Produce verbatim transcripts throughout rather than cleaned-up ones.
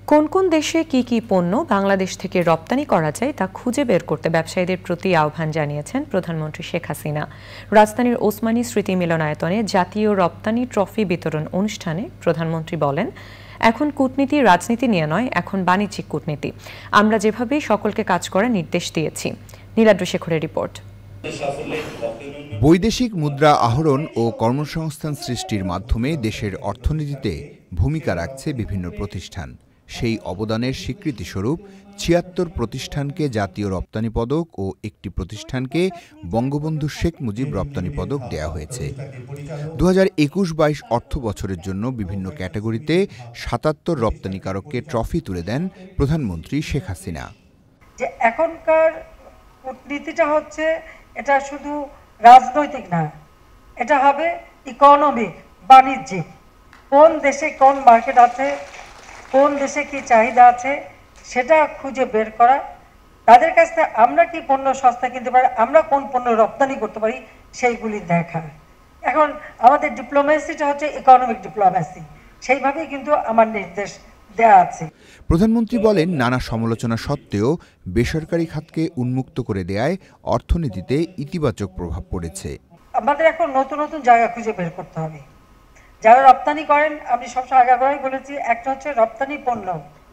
কোন কোন দেশে কি কি পণ্য বাংলাদেশ থেকে রপ্তানি করা যায় তা খুঁজে বের করতে ব্যবসায়ীদের প্রতি আহ্বান জানিয়েছেন প্রধানমন্ত্রী শেখ হাসিনা। রাজধানীর ওসমানী স্মৃতি মিলনায়তনে জাতীয় রপ্তানি ট্রফি বিতরণ অনুষ্ঠানে প্রধানমন্ত্রী বলেন, এখন কূটনীতি রাজনীতি নিয়ে নয়, এখন বাণিজ্যিক কূটনীতি। আমরা যেভাবে সকলকে কাজ করার নির্দেশ দিয়েছি। নীলাদ্রি শেখরের রিপোর্ট। বৈদেশিক মুদ্রা আহরণ ও কর্মসংস্থান সৃষ্টির মাধ্যমে দেশের অর্থনীতিতে ভূমিকা রাখছে বিভিন্ন প্রতিষ্ঠান। সেই অবদানের স্বীকৃতিস্বরূপ ছিয়াত্তর প্রতিষ্ঠানকে জাতীয় রপ্তানি পদক ও একটি প্রতিষ্ঠানকে বঙ্গবন্ধু শেখ মুজিব রপ্তানি পদক দেয়া হয়েছে। দু হাজার একুশ বাইশ অর্থ বছরের জন্য বিভিন্ন ক্যাটাগরিতে সাতাত্তর রপ্তানিকারককে ট্রফি তুলে দেন প্রধানমন্ত্রী শেখ হাসিনা। যে এখনকার কূটনীতিটা হচ্ছে, এটা শুধু রাজনৈতিক না, এটা হবে ইকোনমিক, বাণিজ্যিক। কোন দেশে কোন মার্কেট আছে, কোন দেশে কি চাহিদা আছে সেটা খুঁজে বের করা, তাদের কাছ থেকে আমরা কি পণ্য সস্তা কিনতে পারি, আমরা কোন পণ্য রপ্তানি করতে পারি সেইগুলি দেখা। এখন আমাদের ডিপ্লোমেসিটা হচ্ছে ইকোনমিক ডিপ্লোমেসি, সেইভাবেই কিন্তু আমার নির্দেশ দেয়া আছে। প্রধানমন্ত্রী বলেন, নানা সমালোচনা সত্ত্বেও বেসরকারি খাতকে উন্মুক্ত করে দেয়ায় অর্থনীতিতে ইতিবাচক প্রভাব পড়েছে। আমাদের এখন নতুন নতুন জায়গা খুঁজে বের করতে হবে। যারা রপ্তানি করেন, আমি সবসময় আগেই বলেছি, একটা হচ্ছে রপ্তানি পণ্য,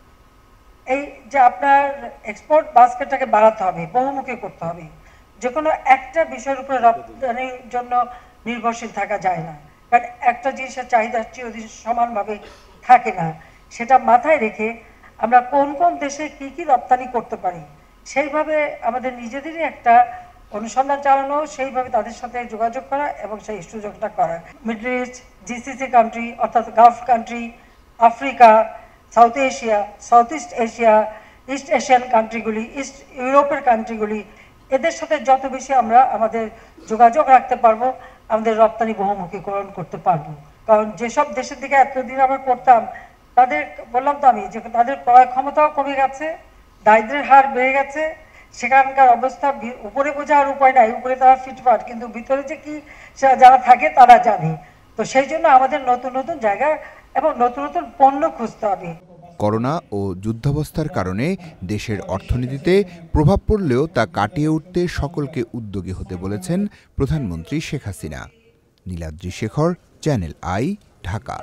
এই যে আপনার এক্সপোর্ট বাস্কেটটাকে বাড়াতে হবে, বহুমুখী করতে হবে। যে কোনো একটা বিষয়ের উপরে রপ্তানির জন্য নির্ভরশীল থাকা যায় না, কারণ একটা জিনিসের চাহিদা চিরদিন সমানভাবে থাকে না। সেটা মাথায় রেখে আমরা কোন কোন দেশে কি কি রপ্তানি করতে পারি সেইভাবে আমাদের নিজেদেরই একটা অনুসন্ধান চালানো, সেইভাবে তাদের সাথে যোগাযোগ করা এবং সেই সুযোগটা করা। মিডল ইস্ট, জিসিসি কান্ট্রি অর্থাৎ Gulf country, Africa, South Asia, South East Asia, East Asian কান্ট্রিগুলি, ইস্ট ইউরোপের কান্ট্রিগুলি, এদের সাথে যত বেশি আমরা আমাদের যোগাযোগ রাখতে পারবো, আমাদের রপ্তানি বহুমুখীকরণ করতে পারবো। কারণ যেসব দেশের দিকে এতদিন আমরা করতাম, তাদের বললাম তো আমি যে তাদের ক্রয় ক্ষমতাও কমে গেছে, দারিদ্র্যের হার বেড়ে গেছে, সেখানকার অবস্থা উপরে বোঝার উপায় নাই, উপরে তারা ফিটফাট, কিন্তু ভিতরে যে কি যারা থাকে তারা জানে। তো সেই জন্য আমাদের নতুন নতুন জায়গা এবং নতুন নতুন পণ্য খুঁজতে হবে। করোনা ও যুদ্ধাবস্থার কারণে দেশের অর্থনীতিতে প্রভাব পড়লেও তা কাটিয়ে উঠতে সকলকে উদ্যোগী হতে বলেছেন প্রধানমন্ত্রী শেখ হাসিনা। Niladri Shekhar, channel I, Dhaka.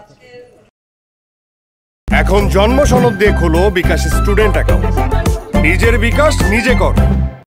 এখন জন্ম সনদ দিয়ে খোলো বিকাশ স্টুডেন্ট অ্যাকাউন্ট। নিজের বিকাশ নিজে কর।